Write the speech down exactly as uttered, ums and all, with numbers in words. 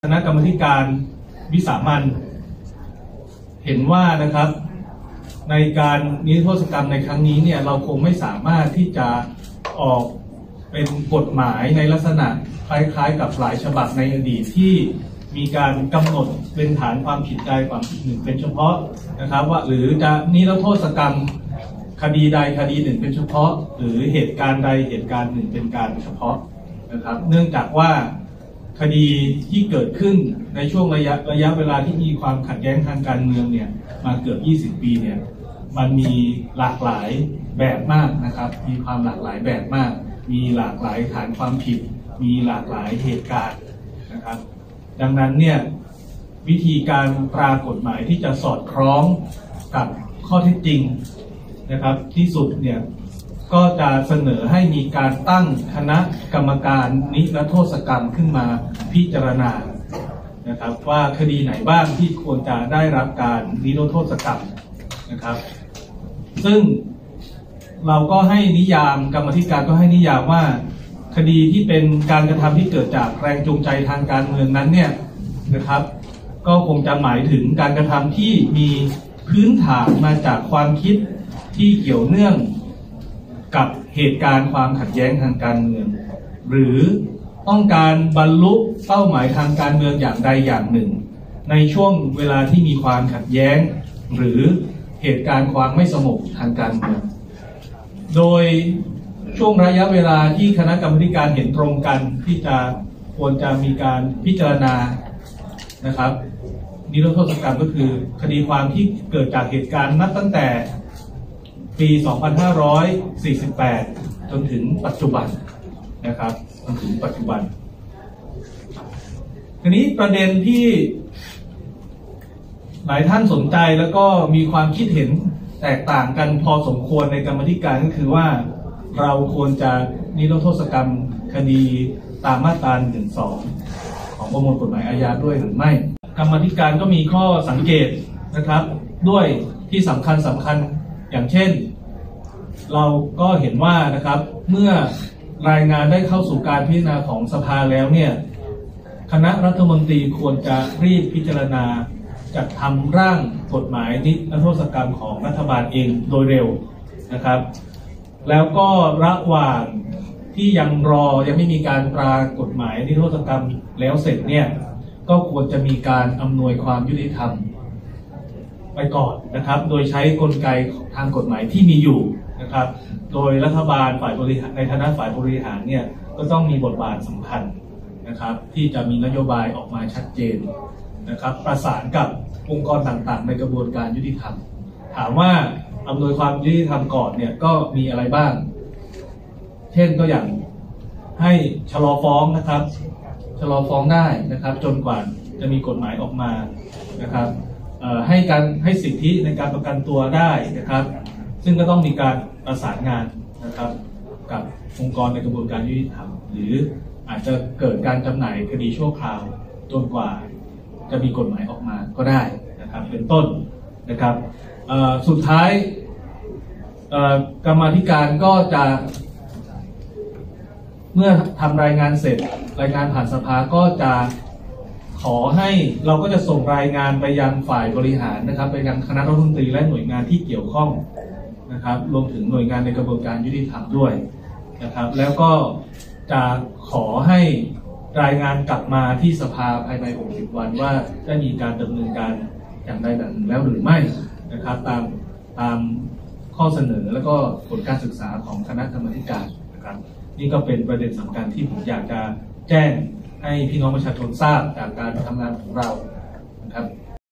คณะกรรมการวิสามัญเห็นว่านะครับในการนิรโทษกรรมในครั้งนี้เนี่ยเราคงไม่สามารถที่จะออกเป็นกฎหมายในลักษณะคล้ายๆกับหลายฉบับในอดีตที่มีการกำหนดเป็นฐานความผิดใดความผิดหนึ่งเป็นเฉพาะนะครับว่าหรือจะนิรโทษกรรมคดีใดคดีหนึ่งเป็นเฉพาะหรือเหตุการณ์ใดเหตุการณ์หนึ่งเป็นการเฉพาะนะครับเนื่องจากว่าคดีที่เกิดขึ้นในช่วงระยะระยะเวลาที่มีความขัดแย้งทางการเมืองเนี่ยมาเกือบยี่สิบปีเนี่ยมันมีหลากหลายแบบมากนะครับมีความหลากหลายแบบมากมีหลากหลายฐานความผิดมีหลากหลายเหตุการณ์นะครับดังนั้นเนี่ยวิธีการตรากฎหมายที่จะสอดคล้องกับข้อเท็จจริงนะครับที่สุดเนี่ยก็จะเสนอให้มีการตั้งคณะกรรมการนิรโทษกรรมขึ้นมาพิจารณานะครับว่าคดีไหนบ้างที่ควรจะได้รับการนิรโทษกรรมนะครับซึ่งเราก็ให้นิยามกรรมธิการก็ให้นิยามว่าคดีที่เป็นการกระทำที่เกิดจากแรงจูงใจทางการเมืองนั้นเนี่ยนะครับก็คงจะหมายถึงการกระทำที่มีพื้นฐานมาจากความคิดที่เกี่ยวเนื่องกับเหตุการณ์ความขัดแย้งทางการเมืองหรือต้องการบรรลุเป้าหมายทางการเมืองอย่างใดอย่างหนึ่งในช่วงเวลาที่มีความขัดแย้งหรือเหตุการณ์ความไม่สงบทางการเมืองโดยช่วงระยะเวลาที่คณะกรรมการเห็นตรงกันที่จะควรจะมีการพิจารณานะครับนิรโทษกรรมก็คือคดีความที่เกิดจากเหตุการณ์นับตั้งแต่ปี สองพันห้าร้อยสี่สิบแปด จนถึงปัจจุบันนะครับจนถึงปัจจุบันทีนี้ประเด็นที่หลายท่านสนใจแล้วก็มีความคิดเห็นแตกต่างกันพอสมควรในกรรมธิการก็คือว่าเราควรจะนิรโทษกรรมคดีตามมาตรา หนึ่งหนึ่งสอง ของประมวลกฎหมายอาญาด้วยหรือไม่กรรมธิการก็มีข้อสังเกตนะครับด้วยที่สำคัญสำคัญอย่างเช่นเราก็เห็นว่านะครับเมื่อรายงานได้เข้าสู่การพิจารณาของสภาแล้วเนี่ยคณะรัฐมนตรีควรจะรีบพิจารณาจัดทำร่างกฎหมายนิรโทษกรรมของรัฐบาลเองโดยเร็วนะครับแล้วก็ระหว่างที่ยังรอยังไม่มีการตรากฎหมายนิรโทษกรรมแล้วเสร็จเนี่ยก็ควรจะมีการอำนวยความยุติธรรมไปก่อนนะครับโดยใช้กลไกทางกฎหมายที่มีอยู่นะครับโดยรัฐบาลฝ่ายบริหารในฐานะฝ่ายบริหารเนี่ยก็ต้องมีบทบาทสำคัญนะครับที่จะมีนโยบายออกมาชัดเจนนะครับประสานกับองค์กรต่างๆในกระบวนการยุติธรรมถามว่าอำนวยความยุติธรรมก่อนเนี่ยก็มีอะไรบ้างเช่นก็อย่างให้ชะลอฟ้องนะครับชะลอฟ้องได้นะครับจนกว่าจะมีกฎหมายออกมานะครับให้การให้สิทธิในการประกันตัวได้นะครับซึ่งก็ต้องมีการประสานงานนะครับกับองค์กรในกระบวนการยุติธรรมหรืออาจจะเกิดการจำหน่ายคดีชั่วคราวจนกว่าจะมีกฎหมายออกมาก็ได้นะครับเป็นต้นนะครับสุดท้ายกรรมาธิการก็จะเมื่อทำรายงานเสร็จรายงานผ่านสภาก็จะขอให้เราก็จะส่งรายงานไปยังฝ่ายบริหารนะครับไปยังคณะรัฐมนตรีและหน่วยงานที่เกี่ยวข้องนะครับรวมถึงหน่วยงานในกระบวนการยุติธรรมด้วยนะครับแล้วก็จะขอให้รายงานกลับมาที่สภาภายในหกสิบวันว่าได้มีการดำเนินการอย่างใดอย่างหนึ่งแล้วหรือไม่นะครับตามตามข้อเสนอแล้วก็ผลการศึกษาของคณะกรรมการนะครับนี่ก็เป็นประเด็นสำคัญที่ผมอยากจะแจ้งให้พี่น้องประชาชนทราบจากการทำงานของเรานะครับ